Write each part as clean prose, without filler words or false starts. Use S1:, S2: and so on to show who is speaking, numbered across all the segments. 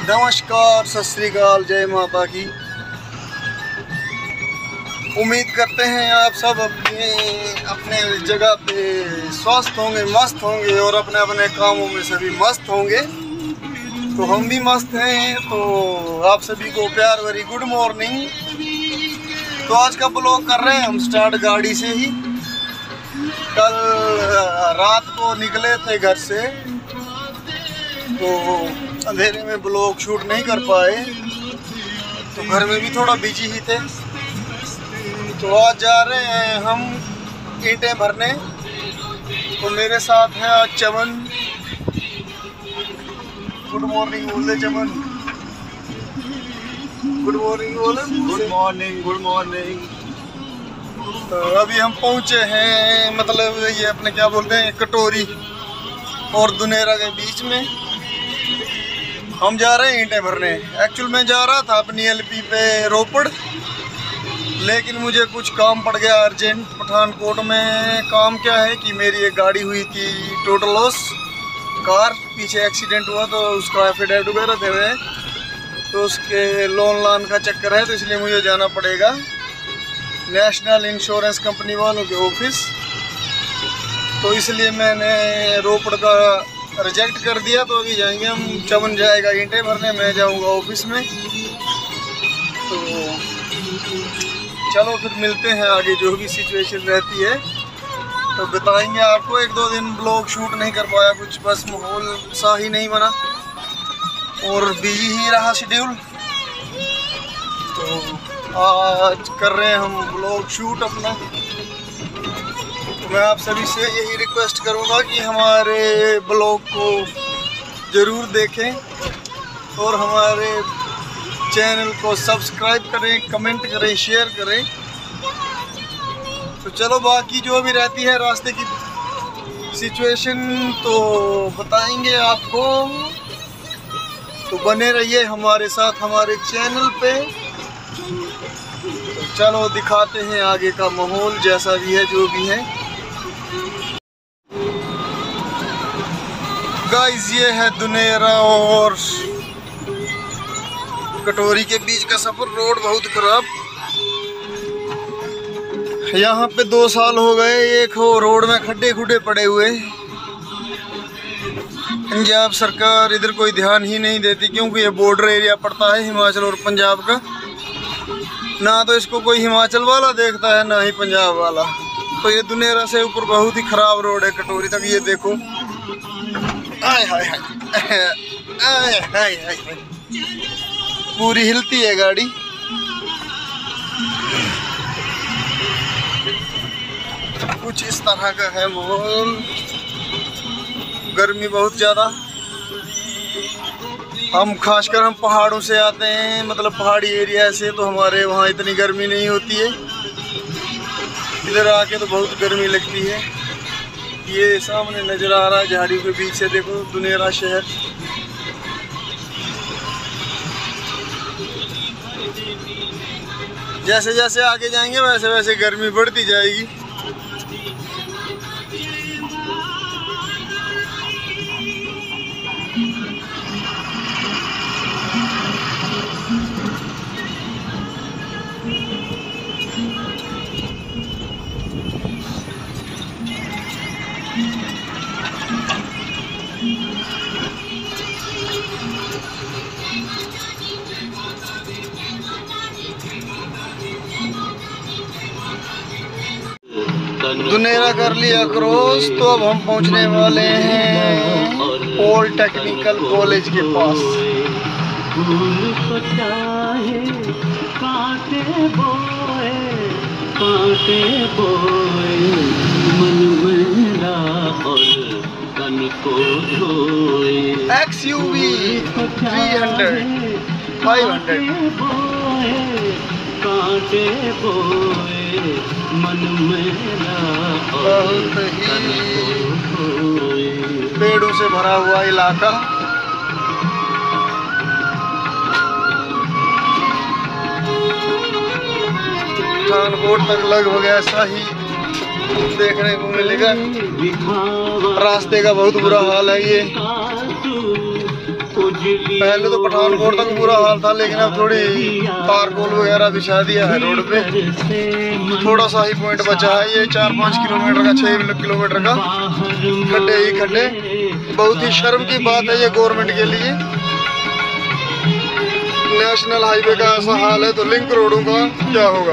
S1: नमस्कार, सत श्री अकाल, जय माता की। उम्मीद करते हैं आप सब अपने जगह पे स्वस्थ होंगे, मस्त होंगे और अपने अपने कामों में सभी मस्त होंगे। तो हम भी मस्त हैं। तो आप सभी को प्यार भरी गुड मॉर्निंग। तो आज का ब्लॉग कर रहे हैं हम स्टार्ट गाड़ी से ही। कल रात को निकले थे घर से, तो अंधेरे में ब्लॉग शूट नहीं कर पाए, तो घर में भी थोड़ा बिजी ही थे। तो आज जा रहे हैं हम ईंटें भरने। तो मेरे साथ है आज चमन। गुड मॉर्निंग बोल दे चमन। गुड मॉर्निंग बोले। Good morning, good morning. तो अभी हम पहुंचे हैं, मतलब ये अपने क्या बोलते हैं, कटोरी और दुनेरा के बीच में हम जा रहे हैं ईंटें भरने। एक्चुअल में जा रहा था अपनी एलपी पे रोपड़, लेकिन मुझे कुछ काम पड़ गया अर्जेंट पठानकोट में। काम क्या है कि मेरी एक गाड़ी हुई थी टोटल लॉस, कार पीछे एक्सीडेंट हुआ, तो उसका एफिडेविट वगैरह दे रहे हैं, तो उसके लोन का चक्कर है, तो इसलिए मुझे जाना पड़ेगा नेशनल इंश्योरेंस कंपनी वालों के ऑफिस। तो इसलिए मैंने रोपड़ का रिजेक्ट कर दिया। तो अभी जाएंगे हम, चमन जाएगा ईंटें भरने, मैं जाऊंगा ऑफिस में। तो चलो फिर मिलते हैं आगे, जो भी सिचुएशन रहती है तो बताएंगे आपको। एक दो दिन ब्लॉग शूट नहीं कर पाया, कुछ बस माहौल सा ही नहीं बना और बिजी ही रहा शेड्यूल। तो आज कर रहे हैं हम ब्लॉग शूट अपना। मैं आप सभी से यही रिक्वेस्ट करूंगा कि हमारे ब्लॉग को ज़रूर देखें और हमारे चैनल को सब्सक्राइब करें, कमेंट करें, शेयर करें। तो चलो बाकी जो भी रहती है रास्ते की सिचुएशन तो बताएंगे आपको। तो बने रहिए हमारे साथ हमारे चैनल पे। तो चलो दिखाते हैं आगे का माहौल, जैसा भी है जो भी है। गाइस ये है दुनेरा और कटोरी के बीच का सफर। रोड बहुत खराब, यहाँ पे 2 साल हो गए एक हो रोड में खड्डे खुड्डे पड़े हुए। पंजाब सरकार इधर कोई ध्यान ही नहीं देती, क्योंकि ये बॉर्डर एरिया पड़ता है हिमाचल और पंजाब का। ना तो इसको कोई हिमाचल वाला देखता है, ना ही पंजाब वाला। तो ये दुनेरा से ऊपर बहुत ही खराब रोड है कटोरी तक। ये देखो, आय हाय हाय, आय हाय हाय, पूरी हिलती है गाड़ी। कुछ इस तरह का है माहौल। गर्मी बहुत ज़्यादा। हम खासकर हम पहाड़ों से आते हैं, मतलब पहाड़ी एरिया से, तो हमारे वहाँ इतनी गर्मी नहीं होती है। इधर आके तो बहुत गर्मी लगती है। ये सामने नज़र आ रहा है झाड़ियों के बीच से, देखो दुनेरा शहर। जैसे जैसे आगे जाएंगे वैसे वैसे गर्मी बढ़ती जाएगी। दुनेरा कर लिया क्रॉस, तो अब हम पहुंचने वाले हैं पॉलिटेक्निकल कॉलेज के पास। XUV 300 500 बहुत ही पेड़ों से भरा हुआ इलाका। पठानकोट तक लगभग ऐसा ही देखने को मिलेगा। रास्ते का बहुत बुरा हाल है। ये पहले तो पठानकोट तक बुरा हाल था, लेकिन अब थोड़ी तारकोल वगैरह बिछा दिया है रोड पे। थोड़ा सा ही पॉइंट बचा है, ये 4-5 किलोमीटर का, 6 किलोमीटर का खड्डे ही खड्डे। बहुत ही शर्म की बात है ये गवर्नमेंट के लिए। नेशनल हाईवे का ऐसा हाल है तो लिंक रोडों का क्या होगा।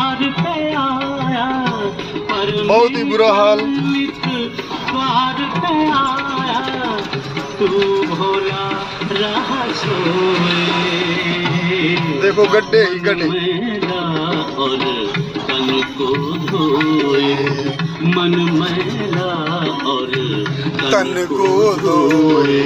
S1: बहुत ही बुरा हाल। देखो गड्ढे ही गड्ढे। मन मैला और तन को धोए।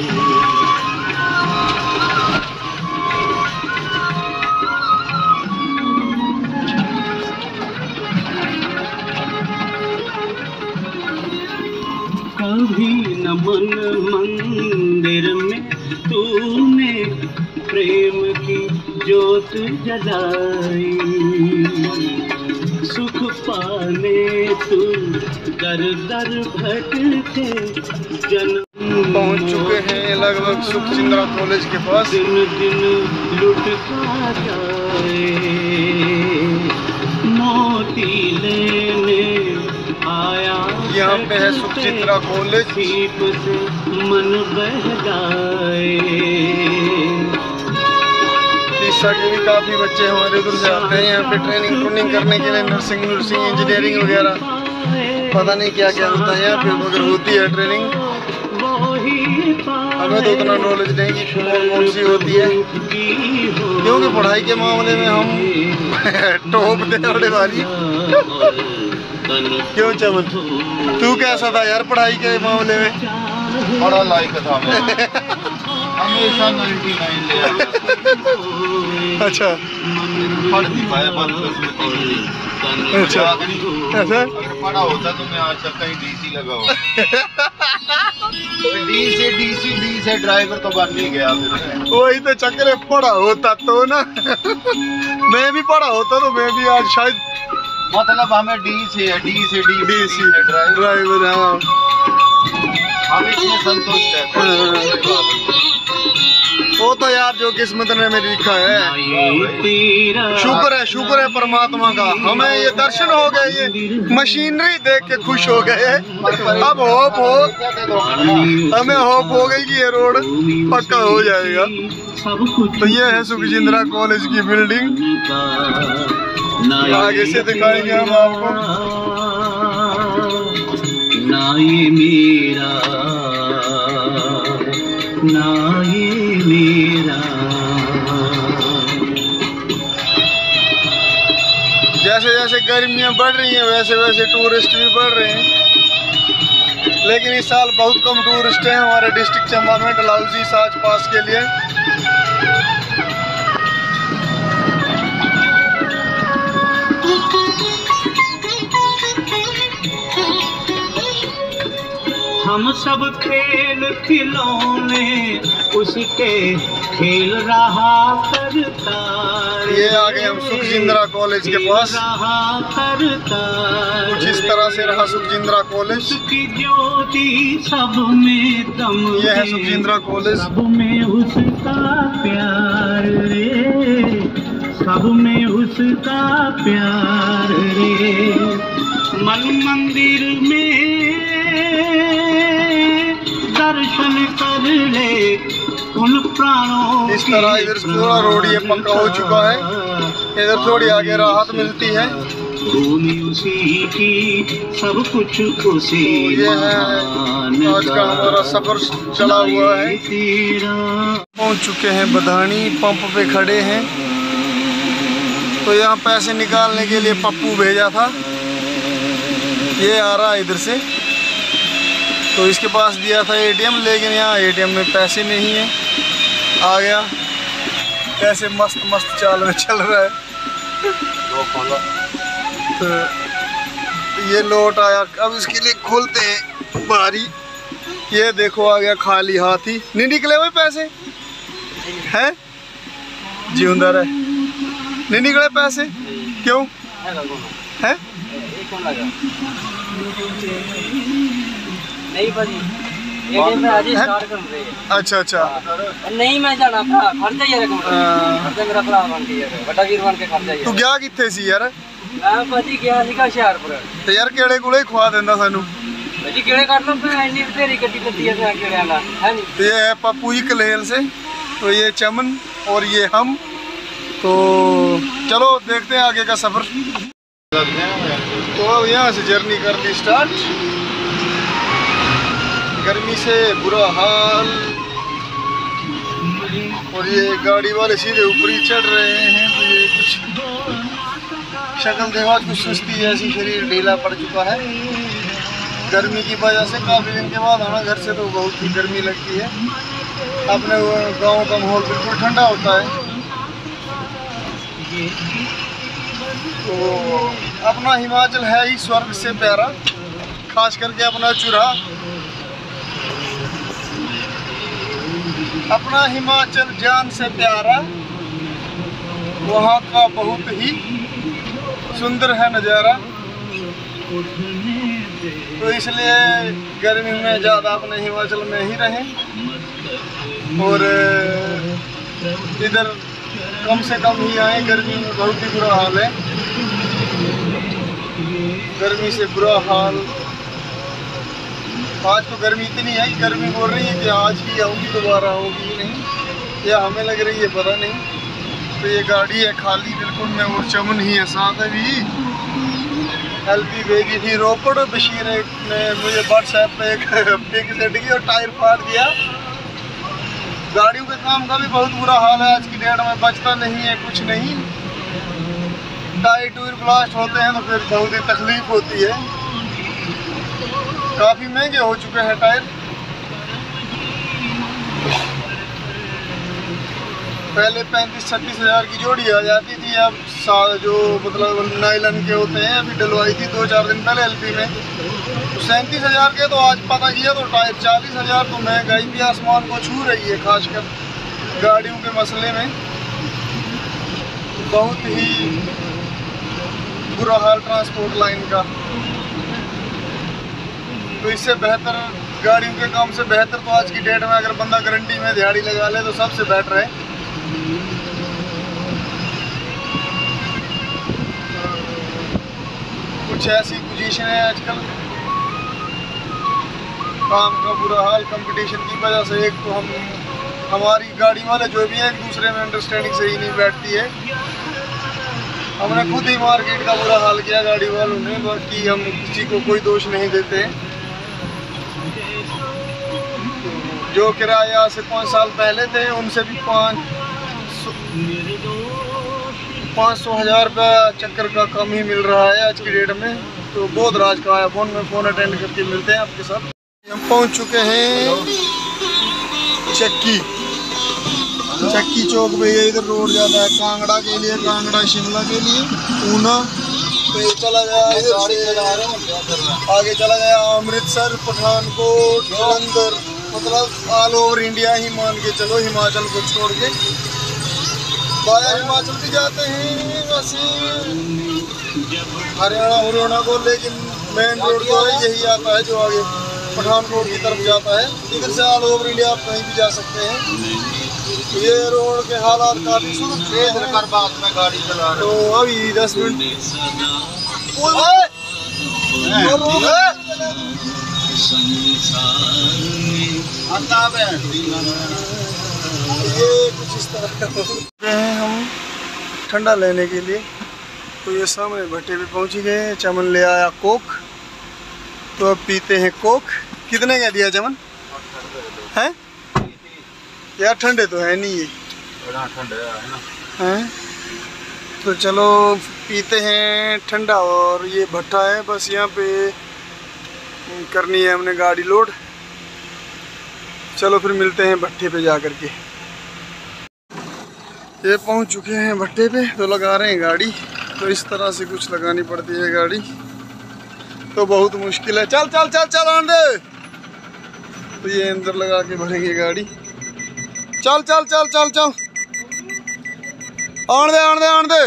S2: कभी न मन मंदिर में तूने प्रेम की ज्योत जलाई, सुख पाने तू दर दर भटके जन्म।
S1: पहुंच चुके हैं लगभग सुखचिंद्रा कॉलेज के पास।
S2: दिन दिन लुटता जाए, मोती लेने आया
S1: यहाँ पे है सुखचिंद्रा कॉलेज।
S2: मन बहलाए।
S1: तीसरा के भी काफी बच्चे हमारे दूर से आते हैं यहाँ पे ट्रेनिंग करने के लिए, नर्सिंग इंजीनियरिंग वगैरह, पता नहीं क्या क्या होता है यहाँ पे, मगर होती है ट्रेनिंग। हमें तो उतना नॉलेज नहीं कि कौन सी होती है, क्योंकि पढ़ाई के मामले में हम टॉप दे बड़े वाली। क्यों चमन, तू कैसा था यार पढ़ाई के मामले में?
S3: बड़ा लायक था मैं, हमेशा 99 ले आता।
S1: अच्छा,
S3: पढ़ नहीं पाया,
S1: अच्छा ऐसा।
S3: अगर पढ़ा होता तो मैं आज तक कहीं डीसी लगा हुआ। डी से ड्राइवर तो बन नहीं गया।
S1: वही तो चक्कर है, पढ़ा होता तो ना मैं भी पढ़ा होता तो मैं भी आज शायद,
S3: मतलब हमें डी से
S1: ड्राइवर। हाँ,
S3: हम इसमें संतुष्ट है।
S1: वो तो यार जो किस्मत ने मेरी लिखा है। शुक्र है परमात्मा का, हमें ये दर्शन हो गए, ये मशीनरी देख के खुश हो गए। अब हमें होप हो गई कि ये रोड पक्का हो जाएगा। तो ये है सुखचिंद्रा कॉलेज की बिल्डिंग, आगे से दिखाएंगे हम आपको।
S2: ना ये मेरा, ना ये मेरा।
S1: जैसे जैसे गर्मियां बढ़ रही हैं वैसे वैसे टूरिस्ट भी बढ़ रहे हैं, लेकिन इस साल बहुत कम टूरिस्ट हैं हमारे डिस्ट्रिक्ट चंबा में डलहौजी साच पास के लिए।
S2: हम सब खेल खिलौने उसके खेल रहा करता।
S1: ये आ गए हम सुखचिंद्रा कॉलेज के पास। कुछ इस तरह से रहा सुखचिंद्रा कॉलेज।
S2: की ज्योति सब में दम,
S1: ये है सुखचिंद्रा कॉलेज।
S2: सब में उसका प्यार रे, सब में उसका प्यार रे। मन मंदिर में दर्शन कर ले उन प्राणों।
S1: इस तरह इधर पूरा रोड ये पक्का हो चुका है, इधर थोड़ी आगे राहत मिलती है।
S2: भूमि उसी की, सब कुछ उसी।
S1: तो ये है आज का हमारा सफर चला हुआ है। पहुंच चुके हैं बधानी, पंप पे खड़े हैं। तो यहाँ पैसे निकालने के लिए पप्पू भेजा था, ये आ रहा है इधर से। तो इसके पास दिया था एटीएम, लेकिन यहाँ एटीएम में पैसे नहीं है। आ गया, कैसे मस्त मस्त चाल में चल रहा है। तो ये लौट आया, अब इसके लिए खोलते हैं बारी। ये देखो आ गया खाली हाथ ही। नहीं निकले हुए पैसे हैं, जिंदा रहे। नहीं निकले पैसे, क्यों है?
S4: नहीं भाजी ये मैं आज स्टार्ट कर रही है।
S1: अच्छा अच्छा
S4: नहीं मैं जाना भरा खर्चा ही रकम खर्चा मेरा भरा बन के यार बड़ा वीर बन के खर्चा ही।
S1: तू गया किथे सी यार?
S4: मैं भाजी गया सीगा हुशियारपुर।
S1: ਤੇ ਯਾਰ ਕਿਹੜੇ ਕੋਲੇ ਖਵਾ ਦਿੰਦਾ ਸਾਨੂੰ?
S4: भाजी केड़े कर लो मैं इतनी तेरी गड्डी करती है केड़े वाला है नी।
S1: तो ये है पप्पू जी कलेल से, तो ये चमन और ये हम। तो चलो देखते हैं आगे का सफर। तो अब यहाँ से जर्नी कर दी स्टार्ट। गर्मी से बुरा हाल, और ये गाड़ी वाले सीधे ऊपर ही चढ़ रहे हैं। तो ये कुछ शक्ल देखा कुछ सुस्ती जैसी, शरीर ढीला पड़ चुका है गर्मी की वजह से। काफ़ी दिन के बाद आना घर से तो बहुत ही गर्मी लगती है। अपने गांव का माहौल बिल्कुल ठंडा होता है। तो अपना हिमाचल है ही स्वर्ग से प्यारा, खास करके अपना चूल्हा। अपना हिमाचल जान से प्यारा, वहाँ का बहुत ही सुंदर है नज़ारा। तो इसलिए गर्मी में ज़्यादा अपने हिमाचल में ही रहें, और इधर कम से कम ही आए। गर्मी में बहुत ही बुरा हाल है, गर्मी से बुरा हाल। आज तो गर्मी इतनी है, गर्मी बोल रही है कि आज ही आऊँगी, दोबारा आऊँगी ही नहीं, या हमें लग रही है पता नहीं। तो ये गाड़ी है खाली बिल्कुल में, और चमन ही है साथ अभी। एलपी भेजी थी रोपड़, बशीर ने मुझे व्हाट्सएप पे एक पिक सेट की और टायर फाड़ दिया। गाड़ियों के काम का भी बहुत बुरा हाल है आज की डेट में, बचता नहीं है कुछ नहीं। टायर टूर ब्लास्ट होते हैं तो फिर बहुत ही तकलीफ होती है। काफ़ी महंगे हो चुके हैं टायर। पहले 35-36 हज़ार की जोड़ी आ जाती थी, अब जो मतलब नायलन के होते हैं अभी डलवाई थी 2-4 दिन पहले एलपी में, तो 37 हज़ार के। तो आज पता किया तो टायर 40 हज़ार। तो महंगाई भी आसमान को छू रही है, खासकर गाड़ियों के मसले में बहुत ही बुरा हाल ट्रांसपोर्ट लाइन का। तो इससे बेहतर, गाड़ियों के काम से बेहतर तो आज की डेट में अगर बंदा गारंटी में दिहाड़ी लगा ले तो सबसे बेटर है। कुछ ऐसी पोजीशन है आजकल, काम का बुरा हाल कंपटीशन की वजह से। एक तो हमारी गाड़ी वाले जो भी है एक दूसरे में अंडरस्टैंडिंग सही नहीं बैठती है। हमने खुद ही मार्केट का बुरा हाल किया गाड़ी वालों ने, बाकी हम किसी को कोई दोष नहीं देते हैं। जो किराया से 5 साल पहले थे उनसे भी 500 हज़ार रुपया चक्कर का कम ही मिल रहा है आज की डेट में। तो बहुत राज का आया, फ़ोन अटेंड करके मिलते हैं आपके साथ। हम पहुंच चुके हैं चक्की चौक पे। ये इधर रोड जाता है कांगड़ा के लिए, कांगड़ा शिमला के लिए, ऊना। तो ये चला गया इधर से आगे चला गया अमृतसर, पठानकोट, जलंधर, मतलब ऑल ओवर इंडिया ही मान के चलो, हिमाचल को छोड़ के। बाया हिमाचल भी जाते हैं वैसे हरियाणा को, लेकिन मेन रोड जो है यही आता है जो आगे पठानकोट की तरफ जाता है। इधर से ऑल ओवर इंडिया आप कहीं भी जा सकते हैं। तो ये रोड के हालात काफ़ी सुरक्षित कर बाद में गाड़ी चला रहे। तो अभी 10 मिनट ये कुछ इस तरह हैं हम ठंडा लेने के लिए। तो ये सामने भट्टे पे पहुंच गए। चमन ले आया कोक, तो अब पीते हैं कोक। कितने का दिया चमन? हैं यार ठंडे तो है नहीं ये,
S3: ठंडे है ना
S1: हैं। तो चलो पीते हैं ठंडा। और ये भट्टा है, बस यहाँ पे करनी है हमने गाड़ी लोड। चलो फिर मिलते हैं भट्टे पे जा कर के। ये पहुंच चुके हैं भट्टे पे, तो लगा रहे हैं गाड़ी। तो इस तरह से कुछ लगानी पड़ती है गाड़ी, तो बहुत मुश्किल है। चल चल चल चल आने दे। तो ये अंदर लगा के भरेंगे गाड़ी। चल चल चल चल चल आने दे आने दे आने दे।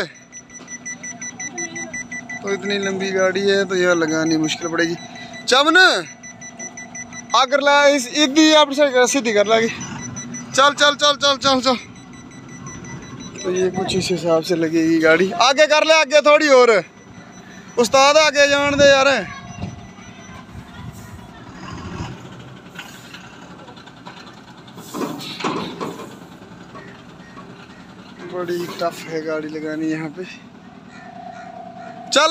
S1: तो इतनी लंबी गाड़ी है तो यह लगानी मुश्किल पड़ेगी। चमन आकर ला इस एक दी आप सीधी कर लागी। चल चल चल चल चल चल। तो ये कुछ इस हिसाब से लगेगी गाड़ी। आगे कर ले, आगे थोड़ी और उस्ताद, आगे जान दे यार। बड़ी टफ है गाड़ी लगानी यहाँ पे। चल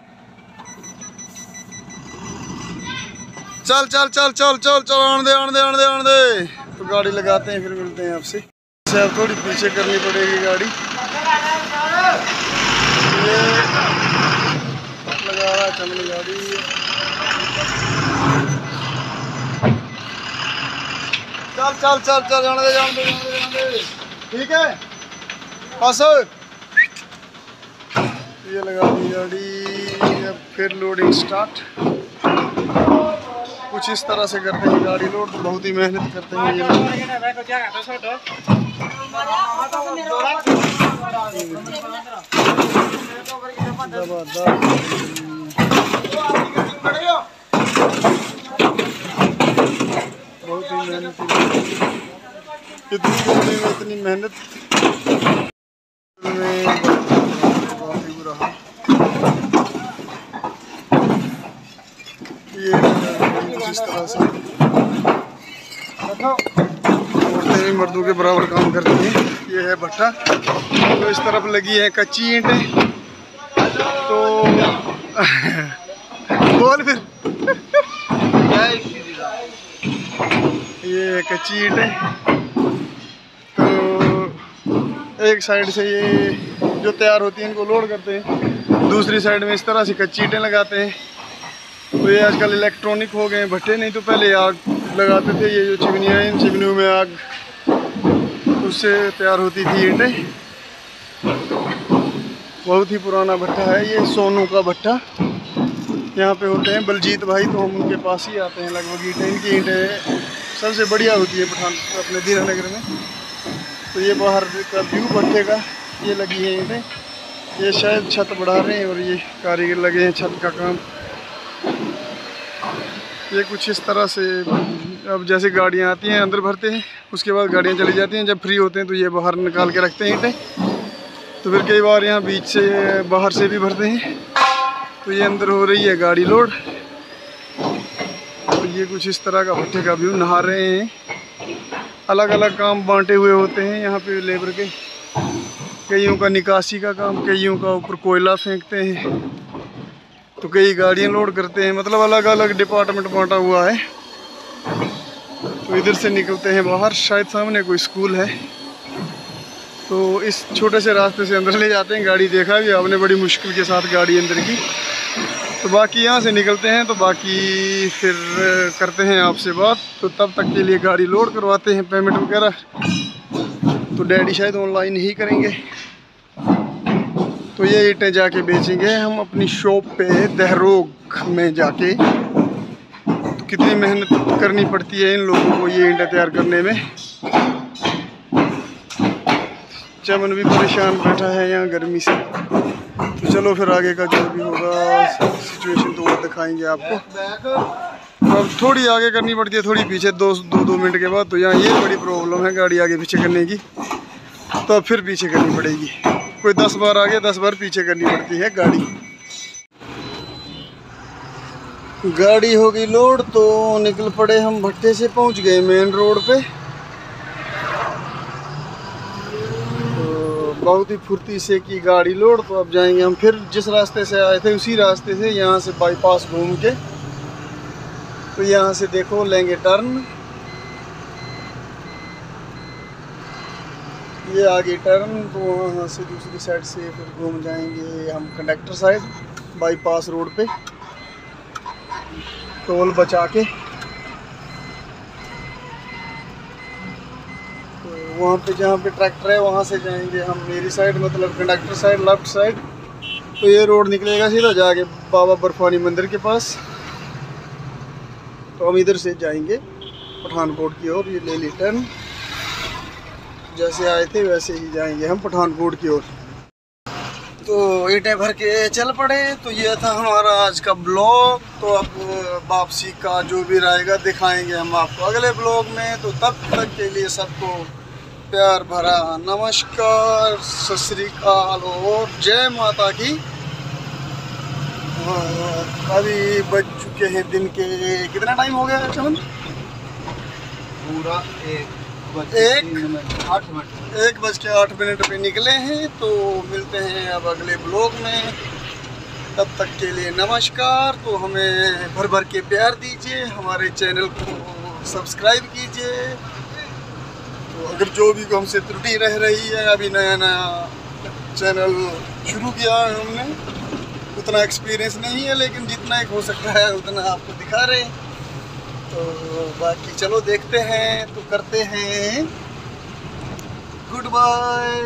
S1: चल चल चल चल चल चल, आन दे आन दे आन दे आन दे। तो गाड़ी लगाते हैं, फिर मिलते हैं आपसे। अब थोड़ी पीछे करनी पड़ेगी गाड़ी। ये लगा रहा चमड़ी गाड़ी। चल चल चल चल, जाने दे जाने दे जाने दे। ठीक है बस। ये लगा दी गाड़ी। अब फिर लोडिंग स्टार्ट। कुछ इस तरह से करते हैं गाड़ी लोड। बहुत ही मेहनत करते हैं ये लोग। बहुत ही मेहनत, इतनी मेहनत में बहुत ही बुरा हाल। ये इस तरह से औरतें भी मर्दों के बराबर काम करती हैं। ये है भट्टा। तो इस तरफ लगी है कच्ची ईंटें। तो बोल फिर। ये कच्ची ईंटें। तो एक साइड से ये जो तैयार होती हैं इनको लोड करते हैं, दूसरी साइड में इस तरह से कच्ची ईंटें लगाते हैं। तो ये आजकल इलेक्ट्रॉनिक हो गए भट्टे, नहीं तो पहले आग लगाते थे। ये जो चिमनियाँ हैं, इन चिमनियों में आग, उससे तैयार होती थी ईंटें। बहुत ही पुराना भट्टा है ये, सोनू का भट्टा। यहाँ पे होते हैं बलजीत भाई, तो हम उनके पास ही आते हैं लगभग। ईंटें, इनकी ईंटें सबसे बढ़िया होती है पठान अपने दीनानगर में। तो ये बाहर का व्यू भट्टे का, ये लगी है ईंटें। ये शायद छत बढ़ा रहे हैं और ये कारीगर लगे हैं छत का काम। ये कुछ इस तरह से। अब जैसे गाड़ियाँ आती हैं अंदर भरते हैं, उसके बाद गाड़ियाँ चली जाती हैं। जब फ्री होते हैं तो ये बाहर निकाल के रखते हैं ईंटें। तो फिर कई बार यहाँ बीच से बाहर से भी भरते हैं। तो ये अंदर हो रही है गाड़ी लोड। तो ये कुछ इस तरह का भट्टे का व्यू। नहा रहे हैं, अलग अलग काम बांटे हुए होते हैं यहाँ पे लेबर के। कईयों का निकासी का काम, कईयों का ऊपर कोयला फेंकते हैं, तो कई गाड़ियाँ लोड करते हैं। मतलब अलग अलग डिपार्टमेंट बांटा हुआ है। तो इधर से निकलते हैं बाहर। शायद सामने कोई स्कूल है, तो इस छोटे से रास्ते से अंदर ले जाते हैं। गाड़ी देखा भी आपने, बड़ी मुश्किल के साथ गाड़ी अंदर की। तो बाकी यहाँ से निकलते हैं, तो बाकी फिर करते हैं आपसे बात। तो तब तक के लिए गाड़ी लोड करवाते हैं, पेमेंट वगैरह तो डैडी शायद ऑनलाइन ही करेंगे। तो ये ईंटें जाके बेचेंगे हम अपनी शॉप पे दहरोग में जाके। तो कितनी मेहनत करनी पड़ती है इन लोगों को ये ईंटें तैयार करने में। चमन भी परेशान बैठा है यहाँ गर्मी से। तो चलो फिर आगे का जो भी होगा सिचुएशन तो वो दिखाएंगे आपको। अब थोड़ी आगे करनी पड़ती है, थोड़ी पीछे, दो मिनट के बाद। तो यहाँ ये बड़ी प्रॉब्लम है गाड़ी आगे पीछे करने की। तो अब फिर पीछे करनी पड़ेगी। कोई 10 बार आगे 10 बार पीछे करनी पड़ती है गाड़ी। गाड़ी हो गई लोड, तो निकल पड़े हम भट्टे से। पहुंच गए मेन रोड पे। तो बहुत ही फुर्ती से की गाड़ी लोड। तो अब जाएंगे हम फिर जिस रास्ते से आए थे उसी रास्ते से, यहाँ से बाईपास घूम के। तो यहाँ से देखो लेंगे टर्न। ये आगे टर्न। तो वहाँ से दूसरी साइड से फिर घूम जाएंगे हम कंडक्टर साइड बाईपास रोड पे, टोल बचा के। तो वहाँ पे जहाँ पे ट्रैक्टर है वहाँ से जाएंगे हम मेरी साइड, मतलब कंडक्टर साइड, लेफ्ट साइड। तो ये रोड निकलेगा सीधा जाके बाबा बर्फानी मंदिर के पास। तो हम इधर से जाएंगे पठानकोट की ओर। ये ले ली टर्न, जैसे आए थे वैसे ही जाएंगे हम पठानकोट की ओर। तो ईंटें भर के चल पड़े। तो ये था हमारा आज का ब्लॉग। तो अब वापसी का जो भी रहेगा दिखाएंगे हम आपको अगले ब्लॉग में। तो तब तक के लिए सबको प्यार भरा नमस्कार, सत श्री अकाल और जय माता की। अभी बज चुके हैं दिन के, कितना टाइम हो गया चमन?
S3: पूरा
S1: 1:08 पे निकले हैं। तो मिलते हैं अब अगले ब्लॉग में। तब तक के लिए नमस्कार। तो हमें भर भर के प्यार दीजिए, हमारे चैनल को सब्सक्राइब कीजिए। तो अगर जो भी हमसे त्रुटि रह रही है, अभी नया चैनल शुरू किया है हमने, उतना एक्सपीरियंस नहीं है, लेकिन जितना एक हो सकता है उतना आपको दिखा रहे हैं। तो बाकी चलो देखते हैं, तो करते हैं गुड बाय।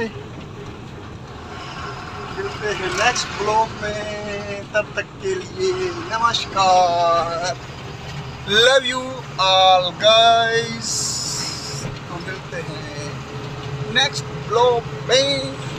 S1: मिलते हैं नेक्स्ट ब्लॉग में। तब तक के लिए नमस्कार, लव यू ऑल गाइस। तो मिलते हैं नेक्स्ट ब्लॉग में।